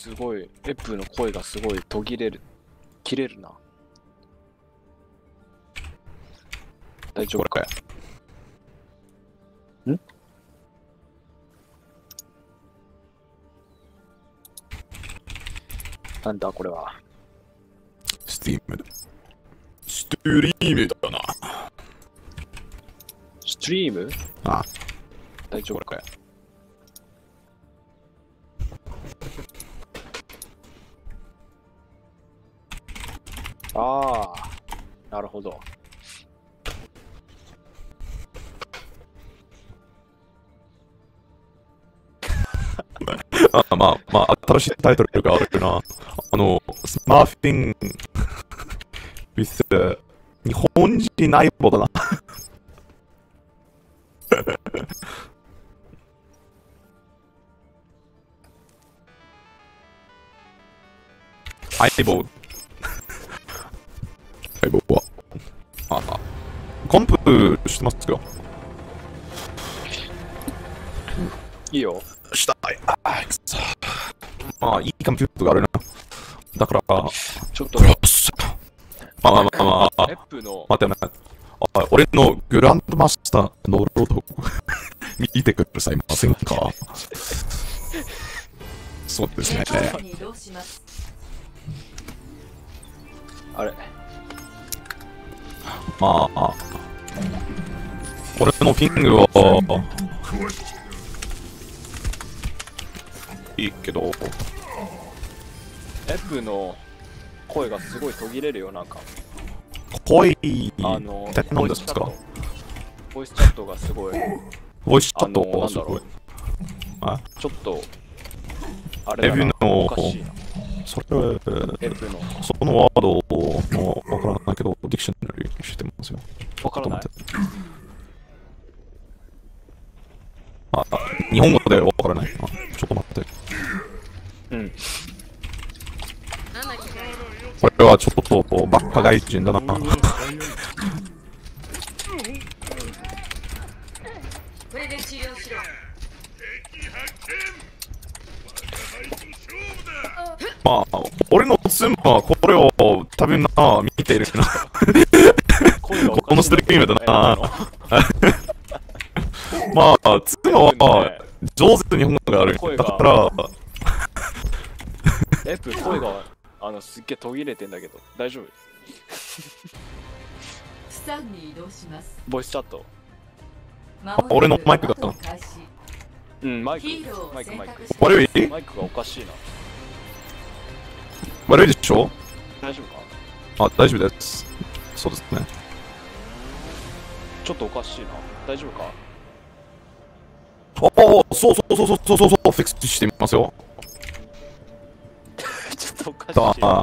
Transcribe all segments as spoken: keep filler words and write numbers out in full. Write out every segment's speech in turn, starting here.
すごい、エップの声がすごい途切れる。切れるな。大丈夫か。んなんだこれは。 スティームだ。ストリームだな。 ストリームああ、 大丈夫か。ああ、なるほど。 あまあまあ、新しいタイトルがあるな。あの、スマーフィン with 日本人内部だな。相棒。相棒は。ああ。コンプしてますよ。 いいよ。 したい。ああ、くそ。まあ、いいコンピューターがあるな。だから、 ちょっと、 よっしゃ。まあまあまあまあ、 エップの、 待って待って。あ、俺のグランドマスターのロードを見てくださいませんか。そうですね。 あれ。 まあ、俺のピングはいいけど、 エップの声がすごい途切れるよ、なんか。 恋あの、 って何ですか？ ボイスチャットがすごい、 ボイスチャッあの、 トすごい。 なんだろう。 あ、 ちょっと、あれだな、 エビのおかしいな。 それ、 エップの、 そのワードもわからないけど、ディクショナリーしてますよ。 わからない。 あ、日本語でわからない。あ、ちょっと待って。 うん。 これはちょっとバカ外人だな。 これで治療しろ。 まあ、俺の妻はこれを多分な、見ているな。このストリームだな。まあ、妻は上手に日本語がある。だから、 エップ声が、あの、すっげえ途切れてんだけど、大丈夫？ スタンに移動します。 ボイスチャット。 俺のマイクが。 うん、マイク、マイク、マイク。 悪い？ マイクがおかしいな。 悪いでしょ？ 大丈夫か？ あ、大丈夫です。そうですね。 ちょっとおかしいな。大丈夫か？ おお、そうそうそうそうそうそうそう、フィックスしてみますよ。 ちょっとおかしいな。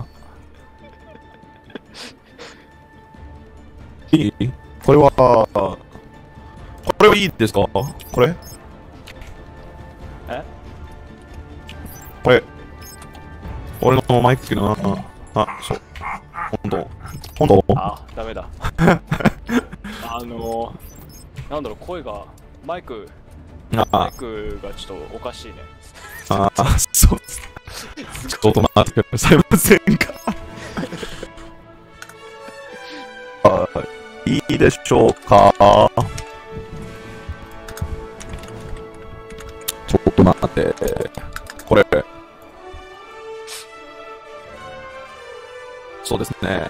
いい？これは、これはいいですか？これ？ え？ これ、俺のマイクな。あ、そう。ほんと。ほんと？ あ、ダメだ。あのー、なんだろう、声が、マイク、マイクがちょっとおかしいね。 ああ、そうです。ちょっと待ってくださいませんか。はい、いいでしょうか。ちょっと待って。これ。そうですね。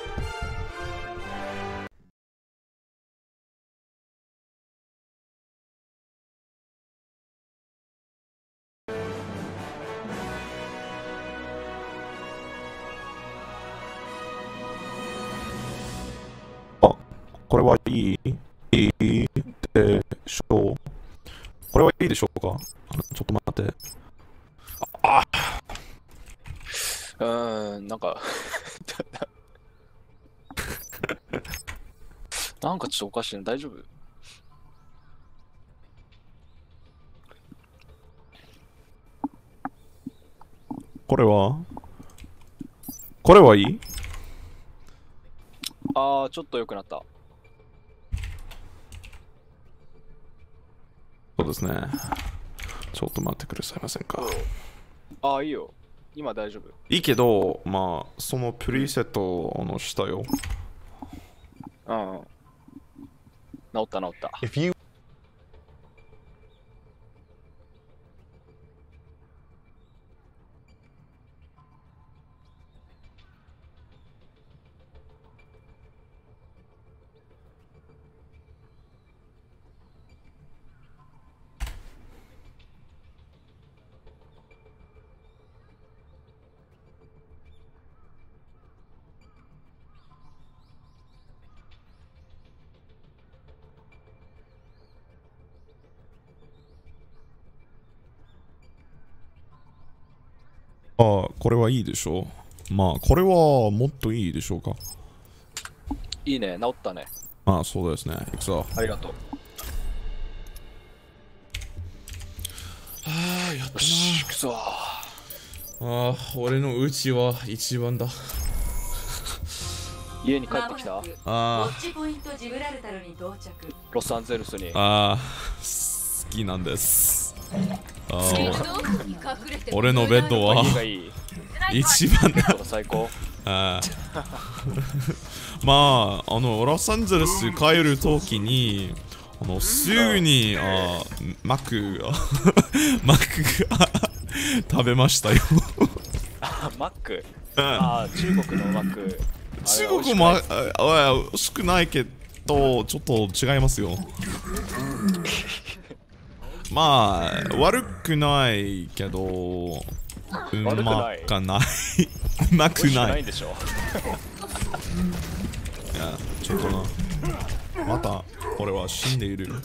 あ、これはいい、いいでしょう。これはいいでしょうか。あのちょっと待って。ああ。 うーん、なんかなんかちょっとおかしいな。大丈夫？ これはこれはいい？ あー、ちょっと良くなった。 そうですね。ちょっと待ってくださいませんか。 あー、いいよ。 今大丈夫。 いいけど、まあ、そのプリセットをあのしたよ。 うん。治った治った。 If you ああ、これはいいでしょう。まあ、これはもっといいでしょうか。 いいね、治ったね。 ああ、そうですね。いくぞ。 ありがとう。 ああ、やったよし、行くぞ。 ああ、俺のうちは一番だ。 家に帰ってきた。 ウォあッチポイントジブラルタルに到着。 ロサンゼルスに。 あ、ああ、好きなんです。ああ、 隠れて俺のベッドは家がいい。 一番だ。 ベッドが最高。 ああまあ、あの、ロサンゼルス帰るときに、あの、すぐに、あマックが、マックが食べましたよ。 あ、マック。 うんあ、中国のマック。 中国も、ああ、美味しくないけど、ちょっと違いますよ。まあ、悪くないけど、うまくない。うまく美味しくな。 ないいんでしょ。 いや、ちょっとな。また、俺は死んでいる。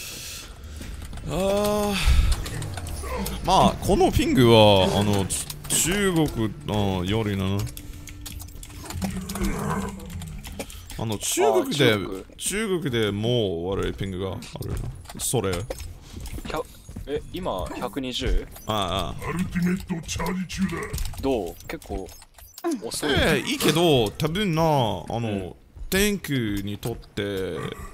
ああ。まあ、このピングは、あの、中国のよりな。あの、中国で、 あ中国中国でもう悪いピングがあるな。それ。 ひゃえ、今ひゃくにじゅう？ ああ。 どう？結構遅い。 ええいいけど、多分な、あの、天空にとって、